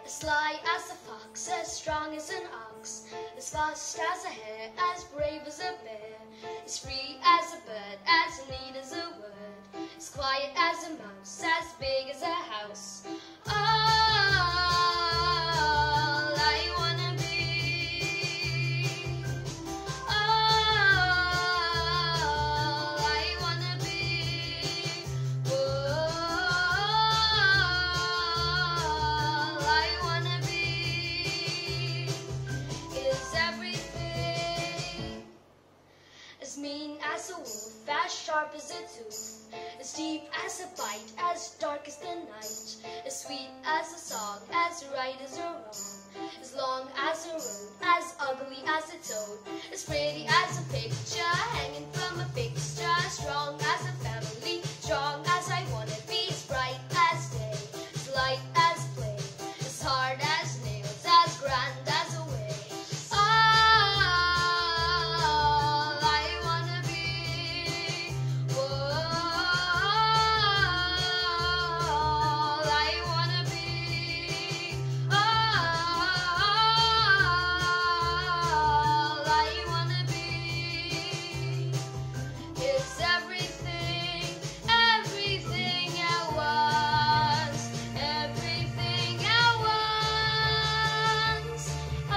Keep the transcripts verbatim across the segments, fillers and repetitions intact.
As sly as a fox, as strong as an ox, as fast as a hare, as brave as a bear, as free as a bird, as neat as a word, as quiet as a mouse, as big as a house. All I wanna be, all I wanna be, all I wanna be is everything. As mean as a wolf, as sharp as a tooth, as deep as a bite, as dark as the night, as sweet as a song, as right as a wrong, as long as a road, as ugly as a toad, as pretty as a picture hanging from a fixture, as strong as a family, strong as I wanna be, as bright as day, as light as play, as hard as nails, as grand as a way. All I wanna be, all I wanna be, all I wanna be is everything, everything at once, everything at once. Oh,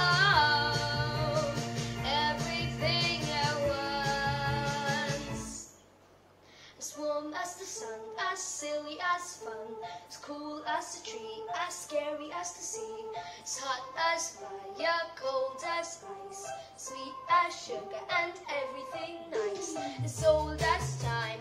everything at once. As warm as the sun, as silly as fun, as cool as a tree, as scary as the sea, as hot as fire, cold as ice, sweet as sugar and everything nice, as old as time.